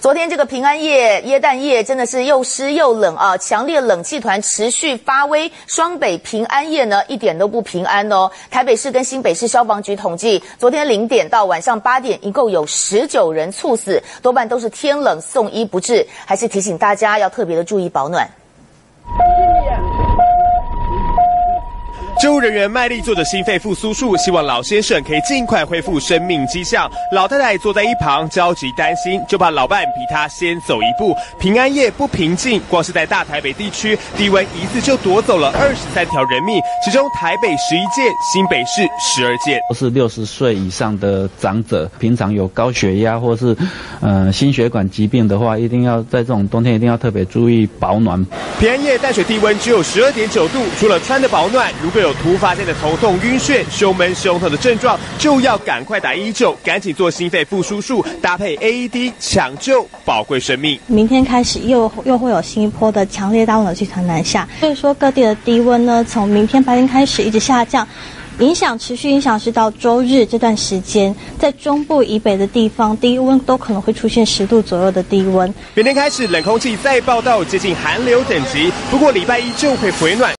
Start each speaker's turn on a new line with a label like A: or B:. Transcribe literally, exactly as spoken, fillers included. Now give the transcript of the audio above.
A: 昨天这个平安夜、耶诞夜真的是又湿又冷啊！强烈冷气团持续发威，双北平安夜呢一点都不平安哦。台北市跟新北市消防局统计，昨天零点到晚上八点，一共有十九人猝死，多半都是天冷送医不治。还是提醒大家要特别的注意保暖。
B: 救护人员卖力做着心肺复苏术，希望老先生可以尽快恢复生命迹象。老太太坐在一旁，焦急担心，就怕老伴比她先走一步。平安夜不平静，光是在大台北地区，低温一次就夺走了二十三条人命，其中台北十一件，新北市十二件。
C: 都是六十岁以上的长者，平常有高血压或是呃心血管疾病的话，一定要在这种冬天一定要特别注意保暖。
B: 平安夜淡水低温只有十二点九度，除了穿的保暖，如果有 突发性的头痛、晕眩、胸闷、胸痛的症状，就要赶快打一一九，赶紧做心肺复苏术，搭配 A E D 抢救宝贵生命。
D: 明天开始又又会有新一波的强烈大温冷气团南下，所以说各地的低温呢，从明天白天开始一直下降。 影响持续影响是到周日这段时间，在中部以北的地方，低温都可能会出现十度左右的低温。
B: 明天开始，冷空气再报道接近寒流等级，不过礼拜一就会回暖。